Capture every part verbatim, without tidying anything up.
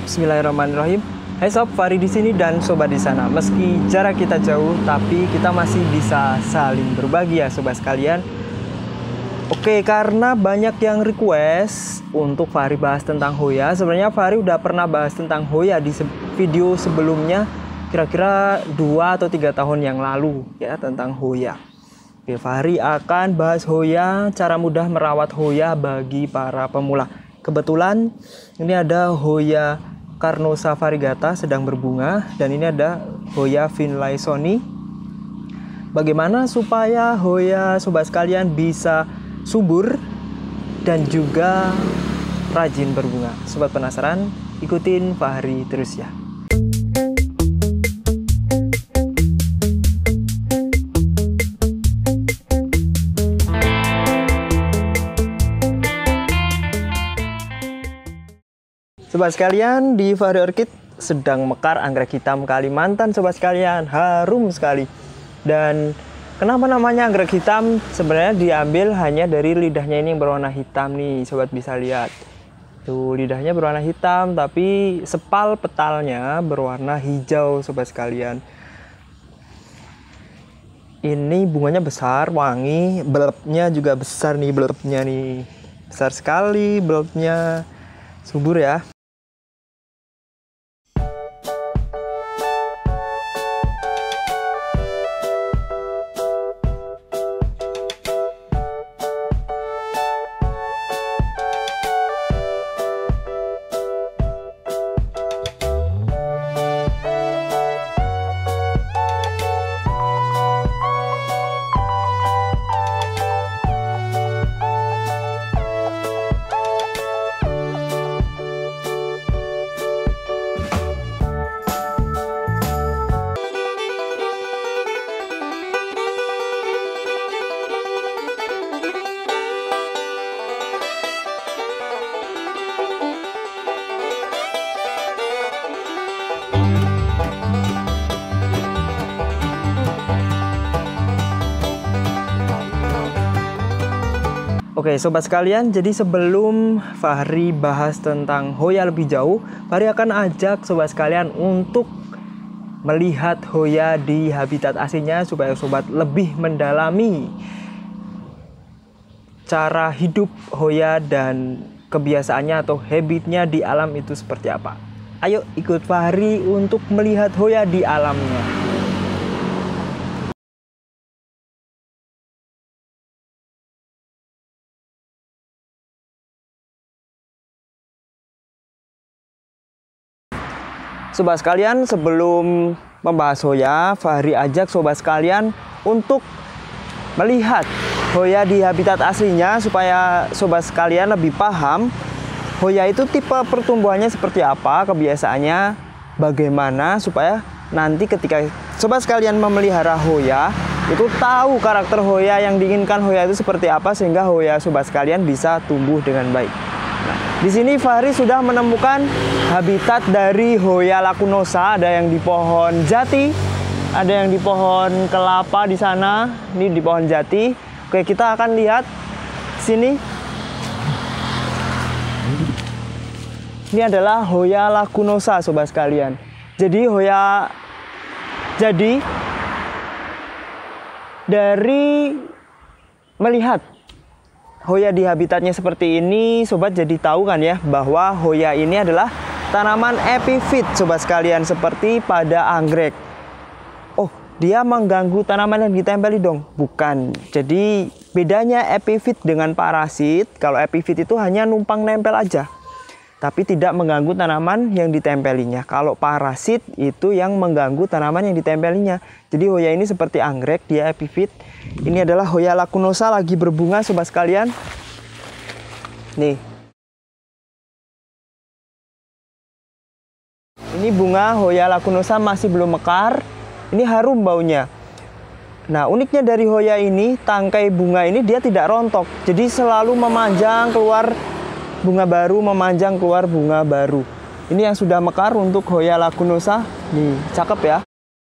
Bismillahirrahmanirrahim. Hai sob, Fahri di sini dan sobat di sana. Meski jarak kita jauh, tapi kita masih bisa saling berbagi ya sobat sekalian. Oke, karena banyak yang request untuk Fahri bahas tentang Hoya. Sebenarnya Fahri udah pernah bahas tentang Hoya di video sebelumnya, kira-kira dua atau tiga tahun yang lalu ya, tentang Hoya. Oke, Fahri akan bahas Hoya, cara mudah merawat Hoya bagi para pemula. Kebetulan ini ada Hoya Carnosa variegata sedang berbunga, dan ini ada Hoya finlaysoni. Bagaimana supaya Hoya sobat sekalian bisa subur dan juga rajin berbunga? Sobat penasaran? Ikutin Fahri terus ya. Sobat sekalian, di Fahri Orchid sedang mekar anggrek hitam Kalimantan sobat sekalian, harum sekali. Dan kenapa namanya anggrek hitam? Sebenarnya diambil hanya dari lidahnya ini yang berwarna hitam nih, sobat bisa lihat. Tuh, lidahnya berwarna hitam, tapi sepal petalnya berwarna hijau sobat sekalian. Ini bunganya besar, wangi, bulbnya juga besar nih, bulbnya nih. Besar sekali bulbnya, subur ya. Oke sobat sekalian, jadi sebelum Fahri bahas tentang Hoya lebih jauh, Fahri akan ajak sobat sekalian untuk melihat Hoya di habitat aslinya supaya sobat lebih mendalami cara hidup Hoya dan kebiasaannya atau habitnya di alam itu seperti apa. Ayo ikut Fahri untuk melihat Hoya di alamnya. Sobat sekalian, sebelum membahas Hoya, Fahri ajak sobat sekalian untuk melihat Hoya di habitat aslinya supaya sobat sekalian lebih paham Hoya itu tipe pertumbuhannya seperti apa, kebiasaannya bagaimana, supaya nanti ketika sobat sekalian memelihara Hoya itu tahu karakter Hoya yang diinginkan Hoya itu seperti apa, sehingga Hoya sobat sekalian bisa tumbuh dengan baik. Nah, di sini Fahri sudah menemukan habitat dari Hoya lacunosa, ada yang di pohon jati, ada yang di pohon kelapa di sana, ini di pohon jati. Oke, kita akan lihat sini. Ini adalah Hoya lacunosa sobat sekalian. Jadi Hoya jadi dari melihat Hoya di habitatnya seperti ini, sobat jadi tahu kan ya bahwa Hoya ini adalah tanaman epifit sobat sekalian, seperti pada anggrek. Oh, dia mengganggu tanaman yang ditempeli dong? Bukan. Jadi bedanya epifit dengan parasit, kalau epifit itu hanya numpang nempel aja, tapi tidak mengganggu tanaman yang ditempelinya. Kalau parasit itu yang mengganggu tanaman yang ditempelinya. Jadi Hoya ini seperti anggrek, dia epifit. Ini adalah Hoya lacunosa lagi berbunga sobat sekalian. Nih. Ini bunga Hoya lacunosa masih belum mekar. Ini harum baunya. Nah, uniknya dari Hoya ini, tangkai bunga ini dia tidak rontok. Jadi selalu memanjang keluar bunga baru, memanjang keluar bunga baru. Ini yang sudah mekar untuk Hoya lacunosa. Nih, cakep ya.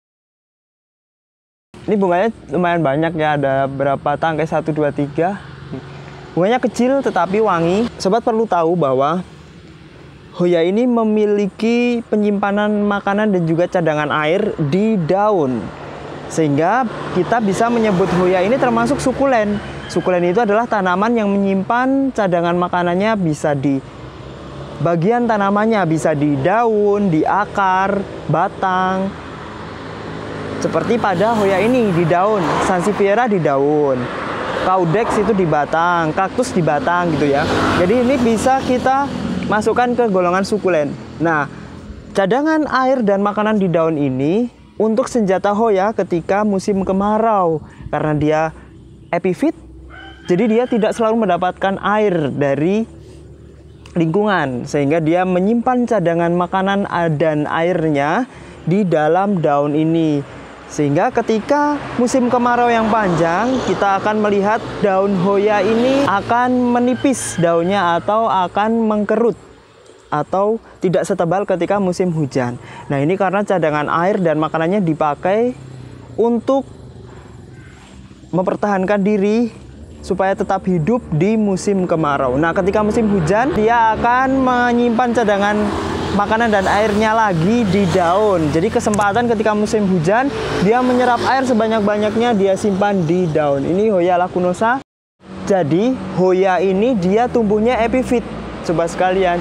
Ini bunganya lumayan banyak ya, ada berapa tangkai, satu, dua, tiga. Bunganya kecil tetapi wangi. Sobat perlu tahu bahwa Hoya ini memiliki penyimpanan makanan dan juga cadangan air di daun. Sehingga kita bisa menyebut Hoya ini termasuk sukulen. Sukulen itu adalah tanaman yang menyimpan cadangan makanannya, bisa di bagian tanamannya, bisa di daun, di akar, batang. Seperti pada Hoya ini di daun, Sansevieria di daun, Caudex itu di batang, kaktus di batang gitu ya. Jadi ini bisa kita masukkan ke golongan sukulen. Nah, cadangan air dan makanan di daun ini untuk senjata Hoya ketika musim kemarau. Karena dia epifit, jadi dia tidak selalu mendapatkan air dari lingkungan. Sehingga dia menyimpan cadangan makanan dan airnya di dalam daun ini. Sehingga ketika musim kemarau yang panjang, kita akan melihat daun Hoya ini akan menipis daunnya atau akan mengkerut atau tidak setebal ketika musim hujan. Nah, ini karena cadangan air dan makanannya dipakai untuk mempertahankan diri supaya tetap hidup di musim kemarau. Nah, ketika musim hujan, dia akan menyimpan cadangan makanan dan airnya lagi di daun. Jadi kesempatan ketika musim hujan, dia menyerap air sebanyak-banyaknya, dia simpan di daun. Ini Hoya lacunosa. Jadi Hoya ini dia tumbuhnya epifit, sobat sekalian.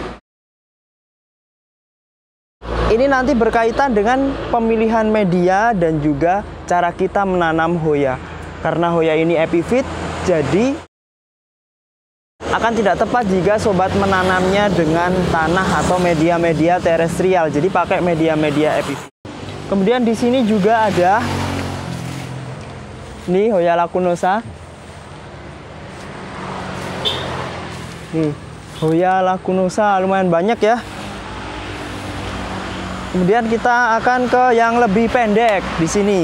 Ini nanti berkaitan dengan pemilihan media dan juga cara kita menanam Hoya. Karena Hoya ini epifit, jadi akan tidak tepat jika sobat menanamnya dengan tanah atau media-media terestrial. Jadi pakai media-media epifit. Kemudian di sini juga ada nih Hoya lacunosa. Nih, Hoya lacunosa lumayan banyak ya. Kemudian kita akan ke yang lebih pendek di sini.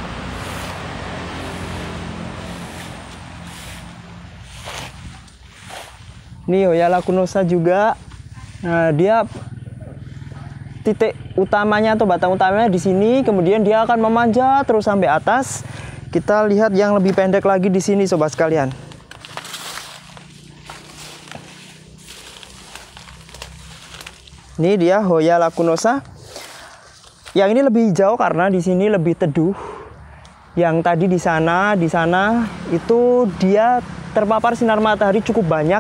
Ini Hoya lacunosa juga. Nah, dia titik utamanya atau batang utamanya di sini, kemudian dia akan memanjat terus sampai atas. Kita lihat yang lebih pendek lagi di sini, sobat sekalian. Ini dia Hoya lacunosa. Yang ini lebih hijau karena di sini lebih teduh. Yang tadi di sana, di sana itu dia terpapar sinar matahari cukup banyak,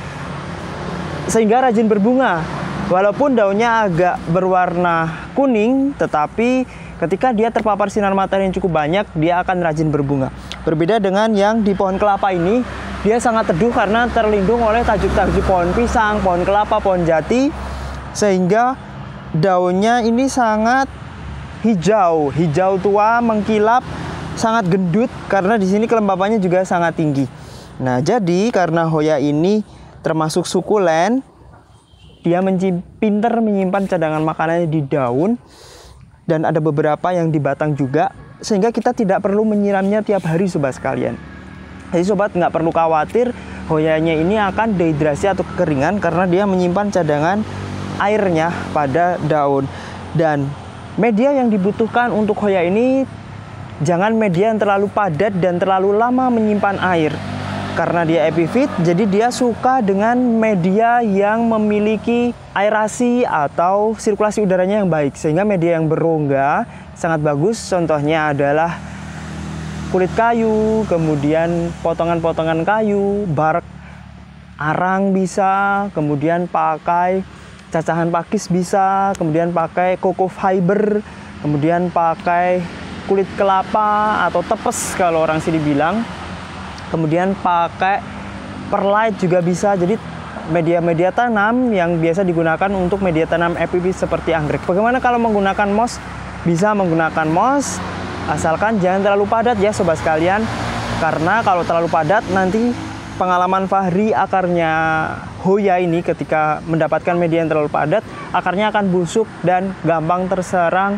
sehingga rajin berbunga. Walaupun daunnya agak berwarna kuning, tetapi ketika dia terpapar sinar matahari yang cukup banyak, dia akan rajin berbunga. Berbeda dengan yang di pohon kelapa ini, dia sangat teduh karena terlindung oleh tajuk-tajuk pohon pisang, pohon kelapa, pohon jati, sehingga daunnya ini sangat hijau, hijau tua, mengkilap, sangat gendut karena di sini kelembapannya juga sangat tinggi. Nah, jadi karena Hoya ini termasuk sukulen, dia pinter menyimpan cadangan makanannya di daun dan ada beberapa yang di batang juga, sehingga kita tidak perlu menyiramnya tiap hari, sobat sekalian. Jadi sobat nggak perlu khawatir Hoyanya ini akan dehidrasi atau kekeringan karena dia menyimpan cadangan airnya pada daun. Dan media yang dibutuhkan untuk Hoya ini jangan media yang terlalu padat dan terlalu lama menyimpan air. Karena dia epifit, jadi dia suka dengan media yang memiliki aerasi atau sirkulasi udaranya yang baik. Sehingga media yang berongga sangat bagus. Contohnya adalah kulit kayu, kemudian potongan-potongan kayu, bark arang bisa, kemudian pakai cacahan pakis bisa, kemudian pakai coco fiber, kemudian pakai kulit kelapa atau tepes kalau orang sini bilang. Kemudian pakai perlite juga bisa. Jadi media-media tanam yang biasa digunakan untuk media tanam epifit seperti anggrek. Bagaimana kalau menggunakan moss? Bisa menggunakan moss, asalkan jangan terlalu padat ya, sobat sekalian. Karena kalau terlalu padat nanti pengalaman Fahri, akarnya Hoya ini ketika mendapatkan media yang terlalu padat, akarnya akan busuk dan gampang terserang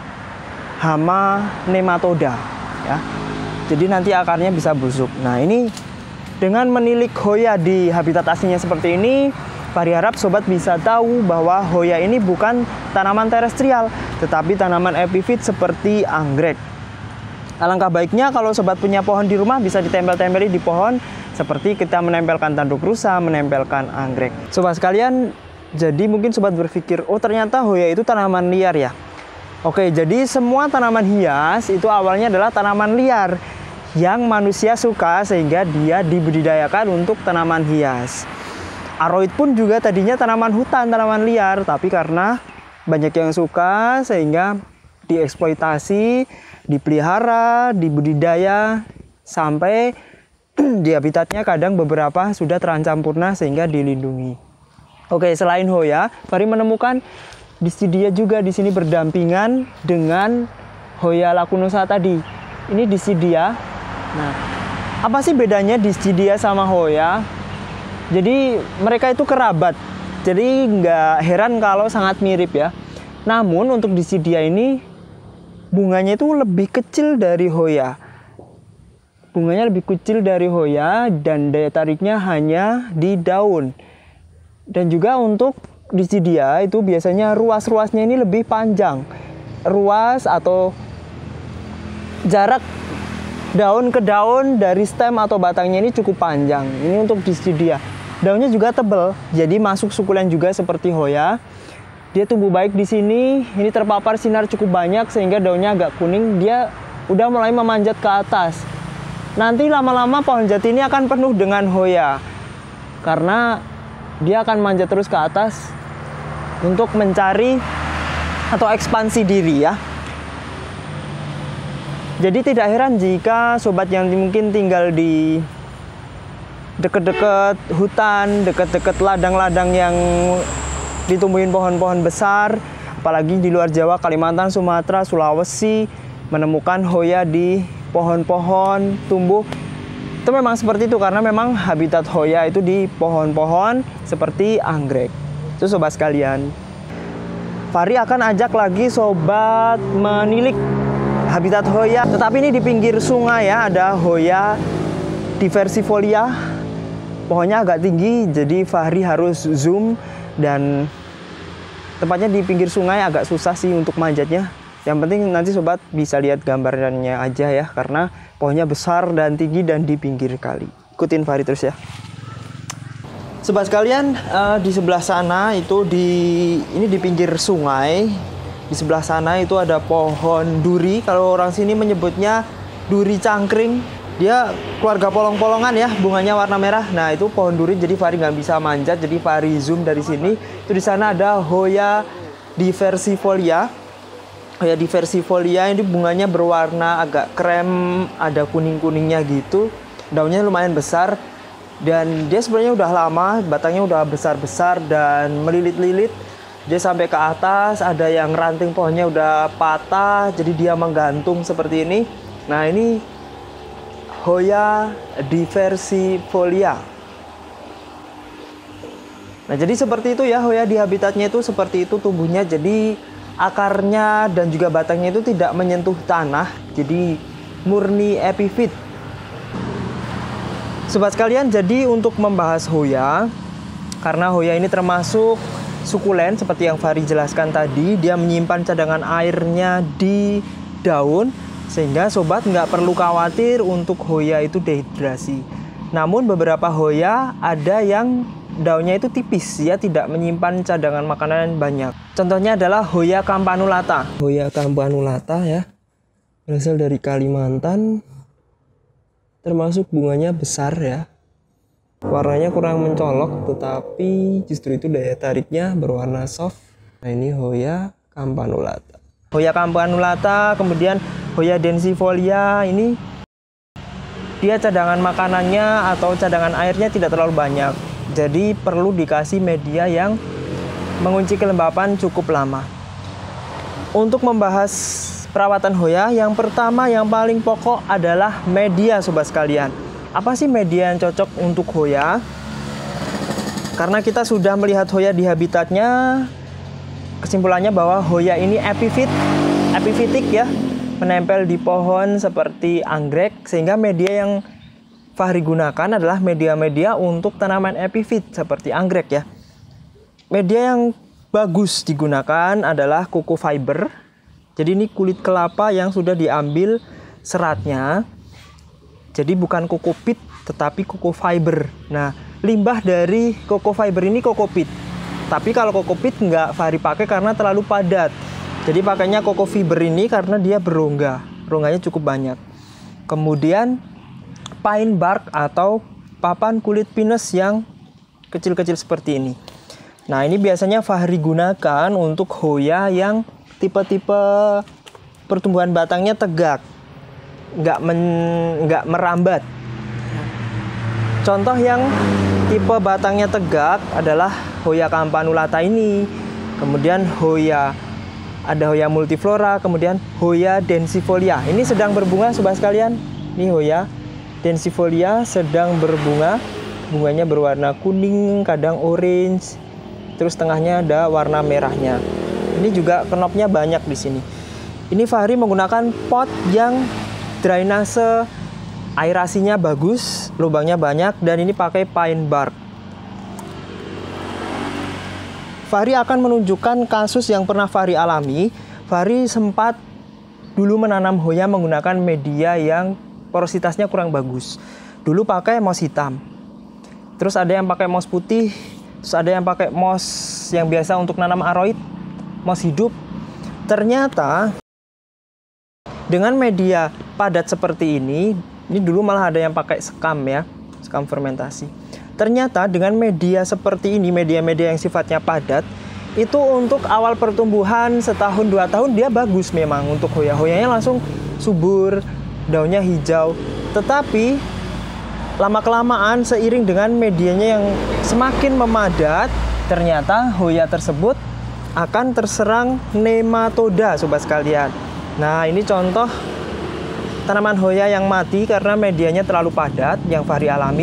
hama nematoda ya. Jadi nanti akarnya bisa busuk. Nah, ini dengan menilik Hoya di habitat aslinya seperti ini, Fahri harap sobat bisa tahu bahwa Hoya ini bukan tanaman terestrial, tetapi tanaman epifit seperti anggrek. Alangkah baiknya kalau sobat punya pohon di rumah bisa ditempel-tempeli di pohon, seperti kita menempelkan tanduk rusa, menempelkan anggrek. Sobat sekalian, Jadi mungkin sobat berpikir, oh ternyata Hoya itu tanaman liar ya. Oke, jadi semua tanaman hias itu awalnya adalah tanaman liar yang manusia suka sehingga dia dibudidayakan untuk tanaman hias. Aroid pun juga tadinya tanaman hutan, tanaman liar, tapi karena banyak yang suka sehingga dieksploitasi, dipelihara, dibudidaya sampai di habitatnya kadang beberapa sudah terancam punah sehingga dilindungi. Oke, selain Hoya, Fahri menemukan Dischidia juga di sini berdampingan dengan Hoya lacunosa tadi. Ini Dischidia. Nah, apa sih bedanya Dischidia sama Hoya? Jadi mereka itu kerabat. Jadi nggak heran kalau sangat mirip ya. Namun untuk Dischidia ini bunganya itu lebih kecil dari Hoya. Bunganya lebih kecil dari Hoya dan daya tariknya hanya di daun. Dan juga untuk Dischidia itu biasanya ruas-ruasnya ini lebih panjang. Ruas atau jarak daun ke daun dari stem atau batangnya ini cukup panjang. Ini untuk Dischidia. Daunnya juga tebal, jadi masuk sukulen juga seperti Hoya. Dia tumbuh baik di sini. Ini terpapar sinar cukup banyak sehingga daunnya agak kuning. Dia udah mulai memanjat ke atas. Nanti lama-lama pohon jati ini akan penuh dengan Hoya. Karena dia akan manjat terus ke atas untuk mencari atau ekspansi diri ya. Jadi tidak heran jika sobat yang mungkin tinggal di dekat-dekat hutan, dekat-dekat ladang-ladang yang ditumbuhin pohon-pohon besar, apalagi di luar Jawa, Kalimantan, Sumatera, Sulawesi, menemukan Hoya di pohon-pohon tumbuh. Itu memang seperti itu karena memang habitat Hoya itu di pohon-pohon seperti anggrek. Itu sobat sekalian. Fahri akan ajak lagi sobat menilik habitat Hoya. Tetapi ini di pinggir sungai ya, ada Hoya diversifolia. Pohonnya agak tinggi, jadi Fahri harus zoom dan tempatnya di pinggir sungai agak susah sih untuk manjatnya. Yang penting nanti sobat bisa lihat gambarnya aja ya, karena pohonnya besar dan tinggi dan di pinggir kali. Ikutin Fahri terus ya. Sobat sekalian, uh, di sebelah sana itu di ini di pinggir sungai. Di sebelah sana itu ada pohon duri. Kalau orang sini menyebutnya duri cangkring. Dia keluarga polong-polongan ya, bunganya warna merah. Nah itu pohon duri, jadi Fahri nggak bisa manjat. Jadi Fahri zoom dari sini. Itu di sana ada Hoya diversifolia. Hoya diversifolia ini bunganya berwarna agak krem, ada kuning-kuningnya gitu. Daunnya lumayan besar dan dia sebenarnya udah lama, batangnya udah besar-besar dan melilit-lilit. Dia sampai ke atas, ada yang ranting pohonnya udah patah, jadi dia menggantung seperti ini. Nah ini Hoya diversifolia. Nah jadi seperti itu ya, Hoya di habitatnya itu seperti itu tumbuhnya. Jadi akarnya dan juga batangnya itu tidak menyentuh tanah, jadi murni epifit. Sobat sekalian, jadi untuk membahas Hoya, karena Hoya ini termasuk sukulen seperti yang Fahri jelaskan tadi, dia menyimpan cadangan airnya di daun, sehingga sobat nggak perlu khawatir untuk Hoya itu dehidrasi. Namun beberapa Hoya ada yang daunnya itu tipis, ya tidak menyimpan cadangan makanan banyak. Contohnya adalah Hoya campanulata. Hoya campanulata ya, berasal dari Kalimantan, termasuk bunganya besar ya. Warnanya kurang mencolok, tetapi justru itu daya tariknya berwarna soft. Nah ini Hoya campanulata. Hoya campanulata, kemudian Hoya densifolia ini dia cadangan makanannya atau cadangan airnya tidak terlalu banyak. Jadi perlu dikasih media yang mengunci kelembapan cukup lama. Untuk membahas perawatan Hoya, yang pertama yang paling pokok adalah media sobat sekalian. Apa sih media yang cocok untuk Hoya? Karena kita sudah melihat Hoya di habitatnya, kesimpulannya bahwa Hoya ini epifit, epifitik ya, menempel di pohon seperti anggrek, sehingga media yang Fahri gunakan adalah media-media untuk tanaman epifit seperti anggrek ya. Media yang bagus digunakan adalah coco fiber. Jadi ini kulit kelapa yang sudah diambil seratnya. Jadi bukan kokopit tetapi coco fiber. Nah, limbah dari coco fiber ini kokopit. Tapi kalau kokopit nggak Fahri pakai karena terlalu padat. Jadi pakainya koko fiber ini karena dia berongga. Rongganya cukup banyak. Kemudian pine bark atau papan kulit pinus yang kecil-kecil seperti ini. Nah, ini biasanya Fahri gunakan untuk Hoya yang tipe-tipe pertumbuhan batangnya tegak, nggak men, nggak merambat. Contoh yang tipe batangnya tegak adalah Hoya campanulata ini, kemudian Hoya, ada Hoya multiflora, kemudian Hoya densifolia. Ini sedang berbunga sobat sekalian. Ini Hoya densifolia sedang berbunga, bunganya berwarna kuning, kadang orange, terus tengahnya ada warna merahnya. Ini juga kenopnya banyak di sini. Ini Fahri menggunakan pot yang drainase aerasinya bagus, lubangnya banyak, dan ini pakai pine bark. Fahri akan menunjukkan kasus yang pernah Fahri alami. Fahri sempat dulu menanam Hoya menggunakan media yang porositasnya kurang bagus. Dulu pakai moss hitam. Terus ada yang pakai moss putih, terus ada yang pakai moss yang biasa untuk nanam aroid, moss hidup. Ternyata dengan media padat seperti ini, ini dulu malah ada yang pakai sekam ya, sekam fermentasi. Ternyata dengan media seperti ini, media-media yang sifatnya padat, itu untuk awal pertumbuhan setahun dua tahun dia bagus memang untuk Hoya. Hoyanya langsung subur, daunnya hijau. Tetapi lama-kelamaan seiring dengan medianya yang semakin memadat, ternyata Hoya tersebut akan terserang nematoda sobat sekalian. Nah, ini contoh tanaman Hoya yang mati karena medianya terlalu padat yang Fahri alami.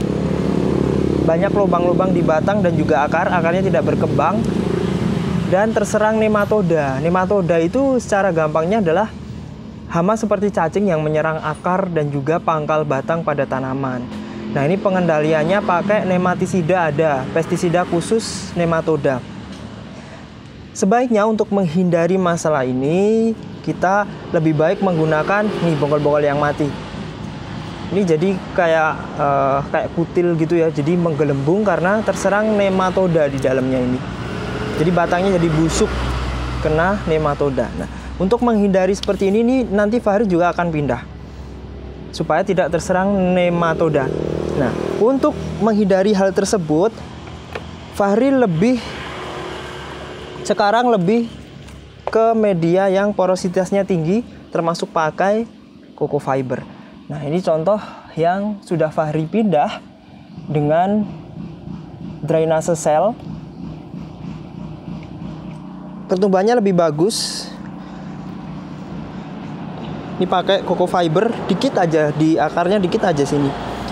Banyak lubang-lubang di batang dan juga akar, akarnya tidak berkembang dan terserang nematoda. Nematoda itu secara gampangnya adalah hama seperti cacing yang menyerang akar dan juga pangkal batang pada tanaman. Nah, ini pengendaliannya pakai nematisida, ada pestisida khusus nematoda. Sebaiknya untuk menghindari masalah ini, kita lebih baik menggunakan nih bonggol-bonggol yang mati. Ini jadi kayak uh, kayak kutil gitu ya, jadi menggelembung karena terserang nematoda di dalamnya ini. Jadi batangnya jadi busuk kena nematoda. Nah, untuk menghindari seperti ini nih, nanti Fahri juga akan pindah supaya tidak terserang nematoda. Nah, untuk menghindari hal tersebut, Fahri lebih sekarang lebih ke media yang porositasnya tinggi, termasuk pakai koko fiber. Nah, ini contoh yang sudah Fahri pindah dengan drainase sel. Pertumbuhannya lebih bagus. Ini pakai koko fiber dikit aja, di akarnya dikit aja sini.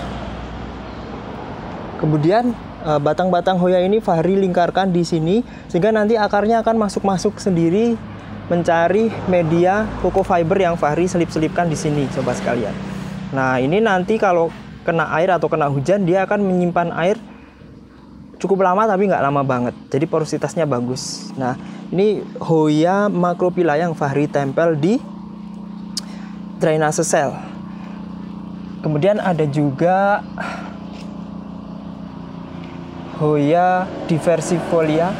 Kemudian batang-batang Hoya ini Fahri lingkarkan di sini sehingga nanti akarnya akan masuk-masuk sendiri mencari media koko fiber yang Fahri selip-selipkan di sini sobat sekalian. Nah, ini nanti kalau kena air atau kena hujan dia akan menyimpan air cukup lama tapi nggak lama banget. Jadi porositasnya bagus. Nah, ini Hoya macrophylla yang Fahri tempel di drainase sel. Kemudian ada juga Hoya diversifolia.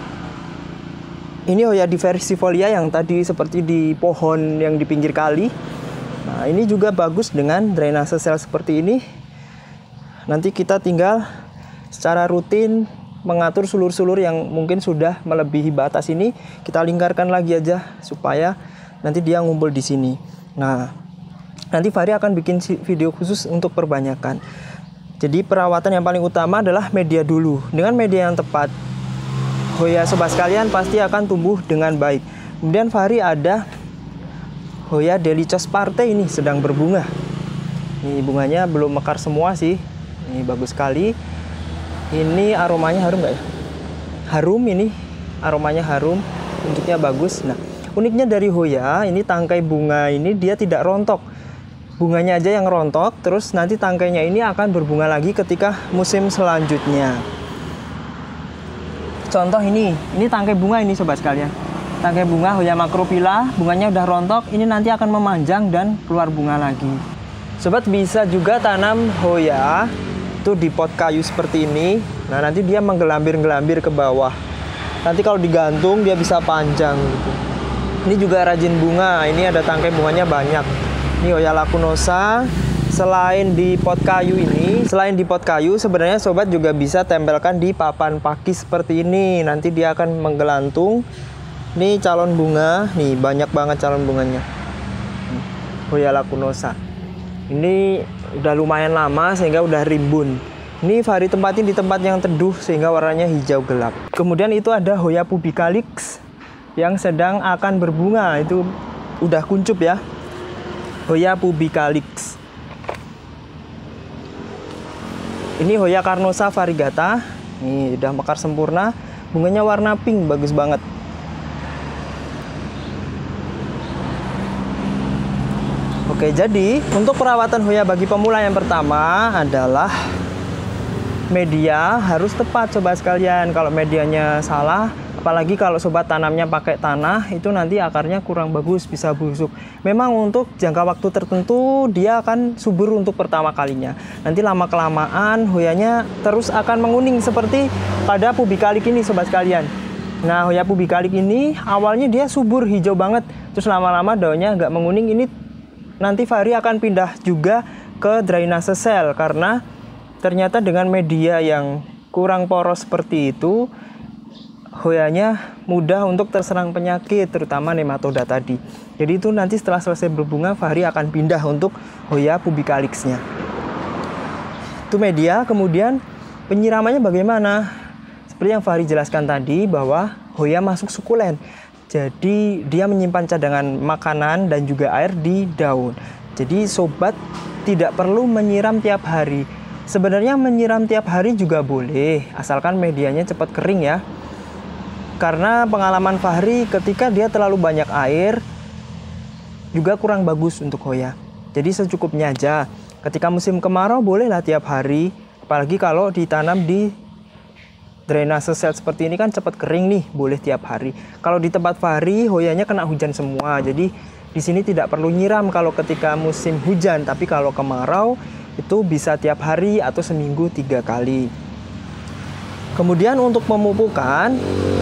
Ini Hoya diversifolia yang tadi seperti di pohon yang di pinggir kali. Nah, ini juga bagus dengan drainase sel seperti ini. Nanti kita tinggal secara rutin mengatur sulur-sulur yang mungkin sudah melebihi batas ini, kita lingkarkan lagi aja supaya nanti dia ngumpul di sini. Nah, nanti Fahri akan bikin video khusus untuk perbanyakan. Jadi perawatan yang paling utama adalah media dulu. Dengan media yang tepat, Hoya sobat sekalian pasti akan tumbuh dengan baik. Kemudian Fahri ada Hoya delichos-parte ini sedang berbunga. Ini bunganya belum mekar semua sih. Ini bagus sekali. Ini aromanya harum nggak ya? Harum ini, aromanya harum, bentuknya bagus. Nah, uniknya dari Hoya, ini tangkai bunga ini dia tidak rontok. Bunganya aja yang rontok, terus nanti tangkainya ini akan berbunga lagi ketika musim selanjutnya. Contoh ini, ini tangkai bunga ini sobat sekalian. Tangkai bunga Hoya macrophylla, bunganya udah rontok, ini nanti akan memanjang dan keluar bunga lagi. Sobat bisa juga tanam Hoya itu di pot kayu seperti ini. Nah nanti dia menggelambir-gelambir ke bawah. Nanti kalau digantung dia bisa panjang gitu. Ini juga rajin bunga. Ini ada tangkai bunganya banyak. Ini Hoya lacunosa. Selain di pot kayu ini, selain di pot kayu, sebenarnya sobat juga bisa tempelkan di papan pakis seperti ini. Nanti dia akan menggelantung. Ini calon bunga, nih banyak banget calon bunganya. Hoya lacunosa. Ini udah lumayan lama sehingga udah rimbun. Ini Fahri tempatin di tempat yang teduh sehingga warnanya hijau gelap. Kemudian itu ada Hoya pubicalix yang sedang akan berbunga. Itu udah kuncup ya. Hoya pubicalix. Ini Hoya carnosa variegata. Nih udah mekar sempurna. Bunganya warna pink, bagus banget. Oke, jadi untuk perawatan Hoya bagi pemula yang pertama adalah media harus tepat sobat sekalian. Kalau medianya salah, apalagi kalau sobat tanamnya pakai tanah, itu nanti akarnya kurang bagus, bisa busuk. Memang untuk jangka waktu tertentu dia akan subur untuk pertama kalinya. Nanti lama kelamaan Hoyanya terus akan menguning seperti pada pubicalix ini sobat sekalian. Nah Hoya pubicalix ini awalnya dia subur hijau banget, terus lama-lama daunnya agak menguning. Ini nanti Fahri akan pindah juga ke drainase sel karena ternyata dengan media yang kurang poros seperti itu, Hoyanya mudah untuk terserang penyakit, terutama nematoda tadi. Jadi itu nanti setelah selesai berbunga, Fahri akan pindah untuk Hoya pubicalix-nya. Itu media, kemudian penyiramannya bagaimana? Seperti yang Fahri jelaskan tadi bahwa Hoya masuk sukulen. Jadi dia menyimpan cadangan makanan dan juga air di daun. Jadi sobat tidak perlu menyiram tiap hari. Sebenarnya menyiram tiap hari juga boleh, asalkan medianya cepat kering ya. Karena pengalaman Fahri ketika dia terlalu banyak air juga kurang bagus untuk Hoya. Jadi secukupnya aja. Ketika musim kemarau bolehlah tiap hari, apalagi kalau ditanam di drainase sel seperti ini kan cepat kering nih, boleh tiap hari. Kalau di tempat Fahri Hoyanya kena hujan semua. Jadi di sini tidak perlu nyiram kalau ketika musim hujan, tapi kalau kemarau itu bisa tiap hari atau seminggu tiga kali. Kemudian untuk pemupukan,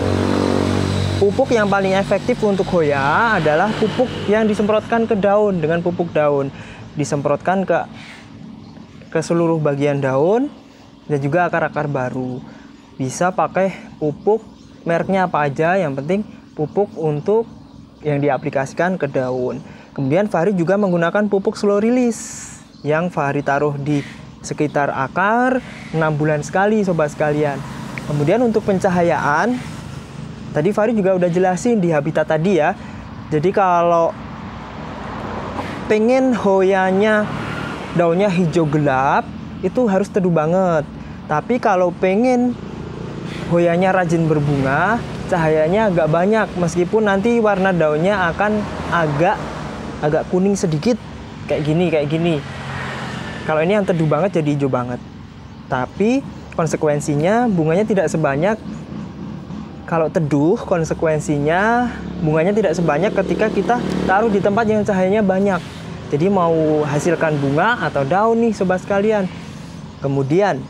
pupuk yang paling efektif untuk Hoya adalah pupuk yang disemprotkan ke daun dengan pupuk daun. Disemprotkan ke ke seluruh bagian daun dan juga akar-akar baru. Bisa pakai pupuk mereknya apa aja, yang penting pupuk untuk yang diaplikasikan ke daun. Kemudian Fahri juga menggunakan pupuk slow release yang Fahri taruh di sekitar akar enam bulan sekali sobat sekalian. Kemudian untuk pencahayaan, tadi Fahri juga udah jelasin di habitat tadi ya. Jadi kalau pengen Hoyanya daunnya hijau gelap, itu harus teduh banget. Tapi kalau pengen Hoyanya rajin berbunga, cahayanya agak banyak, meskipun nanti warna daunnya akan agak agak kuning sedikit, kayak gini, kayak gini. Kalau ini yang teduh banget jadi hijau banget. Tapi konsekuensinya bunganya tidak sebanyak. Kalau teduh, konsekuensinya bunganya tidak sebanyak ketika kita taruh di tempat yang cahayanya banyak. Jadi mau hasilkan bunga atau daun nih sobat sekalian. Kemudian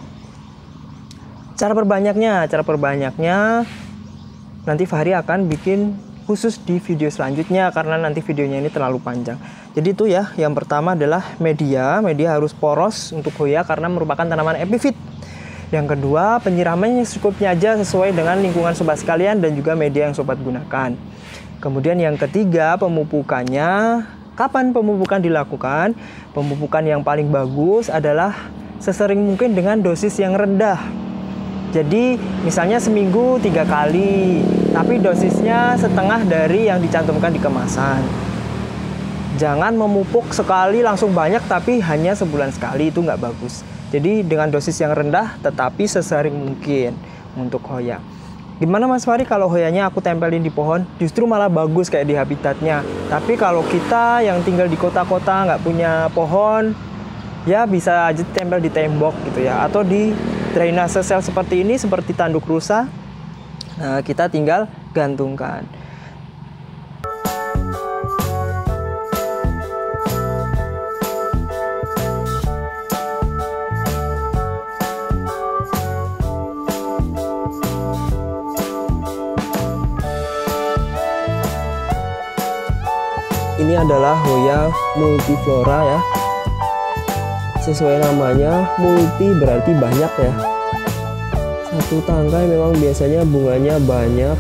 cara perbanyaknya, cara perbanyaknya nanti Fahri akan bikin khusus di video selanjutnya karena nanti videonya ini terlalu panjang. Jadi itu ya, yang pertama adalah media, media harus poros untuk Hoya karena merupakan tanaman epifit. Yang kedua, penyiramannya secukupnya aja sesuai dengan lingkungan sobat sekalian dan juga media yang sobat gunakan. Kemudian yang ketiga, pemupukannya. Kapan pemupukan dilakukan? Pemupukan yang paling bagus adalah sesering mungkin dengan dosis yang rendah. Jadi misalnya seminggu tiga kali, tapi dosisnya setengah dari yang dicantumkan di kemasan. Jangan memupuk sekali langsung banyak tapi hanya sebulan sekali, itu nggak bagus. Jadi dengan dosis yang rendah tetapi sesering mungkin untuk Hoya. Gimana Mas Fahri kalau Hoyanya aku tempelin di pohon? Justru malah bagus kayak di habitatnya. Tapi kalau kita yang tinggal di kota-kota nggak punya pohon, ya bisa aja tempel di tembok gitu ya, atau di drainase sel seperti ini, seperti tanduk rusa. Nah, kita tinggal gantungkan. ini adalah Hoya multiflora ya. Sesuai namanya, multi berarti banyak ya. Satu tangkai memang biasanya bunganya banyak.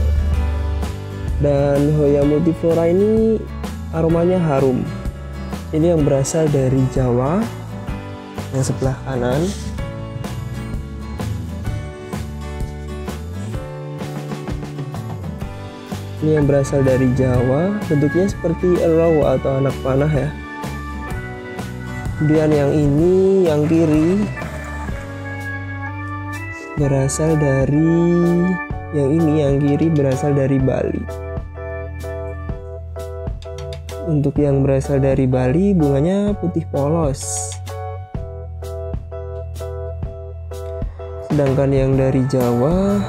Dan Hoya multiflora ini aromanya harum. Ini yang berasal dari Jawa, yang sebelah kanan. Ini yang berasal dari Jawa, bentuknya seperti erow atau anak panah ya. Kemudian yang ini, yang kiri, berasal dari yang ini, yang kiri berasal dari Bali. Untuk yang berasal dari Bali, bunganya putih polos. Sedangkan yang dari Jawa,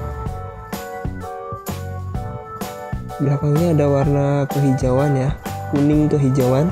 belakangnya ada warna kehijauan ya, kuning kehijauan.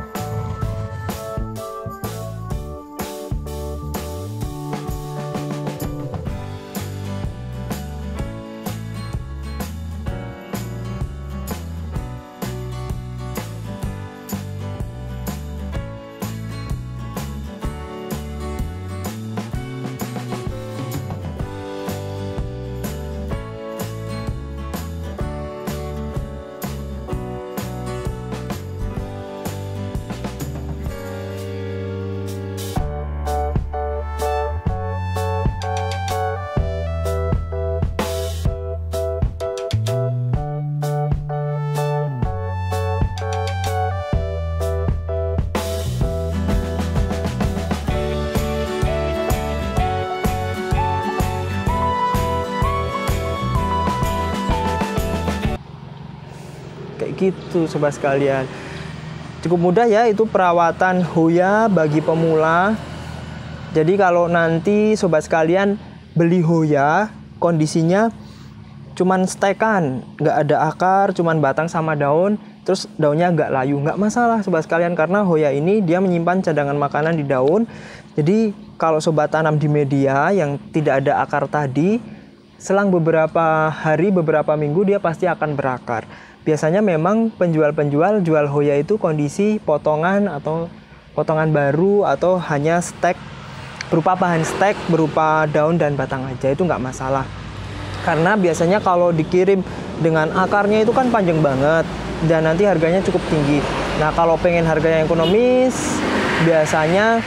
Kayak gitu sobat sekalian. Cukup mudah ya itu perawatan Hoya bagi pemula. Jadi kalau nanti sobat sekalian beli Hoya, kondisinya cuman stekan, nggak ada akar, cuman batang sama daun, terus daunnya nggak layu, nggak masalah sobat sekalian, karena Hoya ini dia menyimpan cadangan makanan di daun. Jadi kalau sobat tanam di media yang tidak ada akar tadi, selang beberapa hari, beberapa minggu dia pasti akan berakar. Biasanya memang penjual-penjual jual Hoya itu kondisi potongan atau potongan baru atau hanya stek berupa bahan stek berupa daun dan batang aja, itu nggak masalah. Karena biasanya kalau dikirim dengan akarnya itu kan panjang banget dan nanti harganya cukup tinggi. Nah kalau pengen harganya ekonomis, biasanya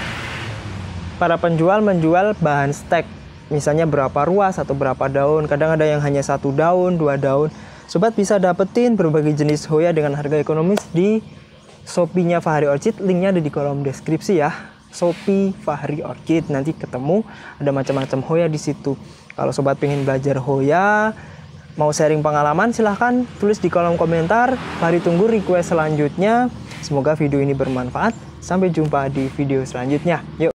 para penjual menjual bahan stek, misalnya berapa ruas atau berapa daun. Kadang ada yang hanya satu daun, dua daun. Sobat bisa dapetin berbagai jenis Hoya dengan harga ekonomis di Shopee-nya Fahri Orchid. Linknya ada di kolom deskripsi ya. Shopee Fahri Orchid, nanti ketemu ada macam-macam Hoya di situ. Kalau sobat pengen belajar Hoya, mau sharing pengalaman, silahkan tulis di kolom komentar. Fahri tunggu request selanjutnya. Semoga video ini bermanfaat. Sampai jumpa di video selanjutnya. Yuk.